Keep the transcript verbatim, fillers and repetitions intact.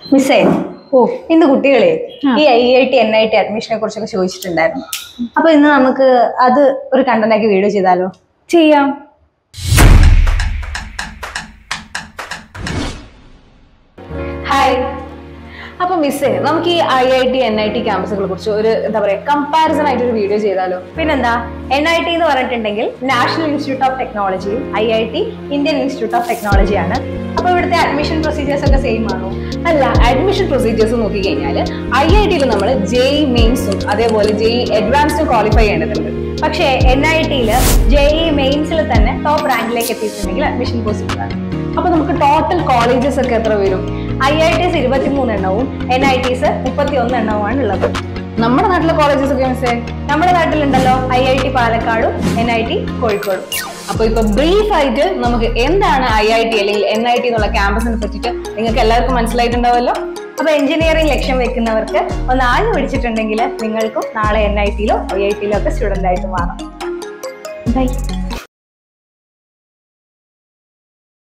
മിസ്സേ, ഓ ഇന്ന് കുട്ടികളെ ഈ I I T N I T അഡ്മിഷനെ കുറിച്ചൊക്കെ ചോദിച്ചിട്ടുണ്ടായിരുന്നു. അപ്പൊ ഇന്ന് നമുക്ക് അത് ഒരു കണ്ടന്റ് ആക്കി വീഡിയോ ചെയ്താലോ? ചെയ്യാം. ഹായ്. അപ്പൊ മിസ്സേ, നമുക്ക് ഈ I I T N I T ക്യാമ്പസുകളെ കുറിച്ച് ഒരു എന്താ പറയാ കമ്പാരിസൺ ആയിട്ട് ഒരു വീഡിയോ ചെയ്താലോ? പിന്നെന്താ, എൻ ഐ ടി എന്ന് പറഞ്ഞിട്ടുണ്ടെങ്കിൽ നാഷണൽ ഇൻസ്റ്റിറ്റ്യൂട്ട് ഓഫ് ടെക്നോളജിയും I I T Indian institute of ടെക്നോളജിയാണ്. അപ്പൊ ഇവിടുത്തെ അഡ്മിഷൻ പ്രൊസീജിയേഴ്സ് ഒക്കെ സെയിം ആണോ? അല്ല, അഡ്മിഷൻ പ്രൊസീജിയേഴ്സ് നോക്കി കഴിഞ്ഞാൽ ഐ ഐ ടിയിൽ നമ്മൾ ജെഇ മെയിൻസും അതേപോലെ ജെഇ അഡ്വാൻസും ക്വാളിഫൈ ചെയ്യേണ്ടതുണ്ട്. പക്ഷേ എൻ ഐ ടിയിൽ ജെഇ മെയിൻസിൽ തന്നെ ടോപ്പ് റാങ്കിലേക്ക് എത്തിയിട്ടുണ്ടെങ്കിൽ അഡ്മിഷൻ പോസിബിൾ ആണ്. അപ്പൊ നമുക്ക് ടോട്ടൽ കോളേജസ് ഒക്കെ എത്ര വരും? ഐ ഐ ടിസ് ഇരുപത്തിമൂന്ന് എണ്ണവും എൻ ഐ ടിസ് മുപ്പത്തി ഒന്ന് എണ്ണവുമാണ് ഉള്ളത്. നമ്മുടെ നാട്ടിലെ കോളേജസ് ഒക്കെ മിസ്സേ? നമ്മുടെ നാട്ടിലുണ്ടല്ലോ ഐ ഐ ടി പാലക്കാടും എൻ ഐ ടി കോഴിക്കോടും. അപ്പൊ ഇപ്പൊ ബ്രീഫ് ആയിട്ട് നമുക്ക് എന്താണ് ഐ ഐ ടി അല്ലെങ്കിൽ എൻ ഐ ടി എന്നുള്ള ക്യാമ്പസിനെ പറ്റിയിട്ട് നിങ്ങൾക്ക് എല്ലാവർക്കും മനസ്സിലായിട്ടുണ്ടാവല്ലോ. അപ്പൊ എഞ്ചിനീയറിംഗ് ലക്ഷ്യം വെക്കുന്നവർക്ക് ഒന്ന് ആഞ്ഞു പിടിച്ചിട്ടുണ്ടെങ്കിൽ നിങ്ങൾക്കും നാളെ എൻ ഐ ടിയിലോ ഐ ഐ ടിയിലോ ഒക്കെ സ്റ്റുഡന്റ് ആയിട്ട് മാറാം. ബൈ.